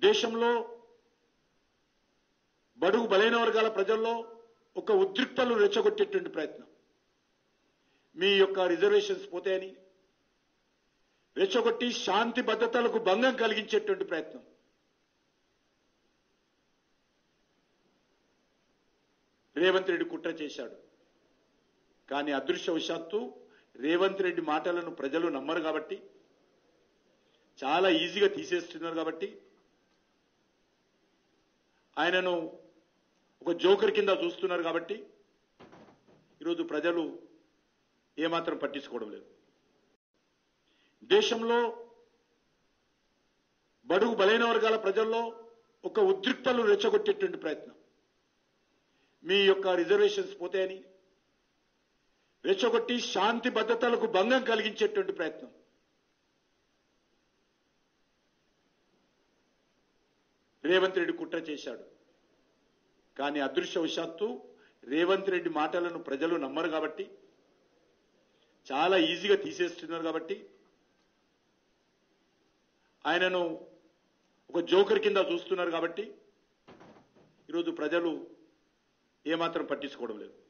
దేశంలో బడుగు బలైన వర్గాల ప్రజల్లో ఒక ఉద్రిక్తలు రెచ్చగొట్టేటువంటి ప్రయత్నం, మీ యొక్క రిజర్వేషన్స్ పోతాయని రెచ్చగొట్టి శాంతి భద్రతలకు భంగం కలిగించేటువంటి ప్రయత్నం. రేవంత్ రెడ్డి కుట్ర చేశాడు. కానీ అదృష్టవశాత్తు రేవంత్ రెడ్డి మాటలను ప్రజలు నమ్మరు కాబట్టి, చాలా ఈజీగా తీసేస్తున్నారు కాబట్టి, ఆయనను ఒక జోకర్ కింద చూస్తున్నారు కాబట్టి ఈరోజు ప్రజలు ఏమాత్రం పట్టించుకోవడం లేదు. దేశంలో బడుగు బలైన వర్గాల ప్రజల్లో ఒక ఉద్రిక్తలు రెచ్చగొట్టేటువంటి ప్రయత్నం, మీ యొక్క రిజర్వేషన్స్ పోతాయని రెచ్చగొట్టి శాంతి భద్రతలకు భంగం కలిగించేటువంటి ప్రయత్నం. రేవంత్ రెడ్డి కుట్ర చేశాడు. కానీ అదృష్టవశాత్తు రేవంత్ రెడ్డి మాటలను ప్రజలు నమ్మరు కాబట్టి, చాలా ఈజీగా తీసేస్తున్నారు కాబట్టి, ఆయనను ఒక జోకర్ కింద చూస్తున్నారు కాబట్టి ఈరోజు ప్రజలు ఏమాత్రం పట్టించుకోవడం లేదు.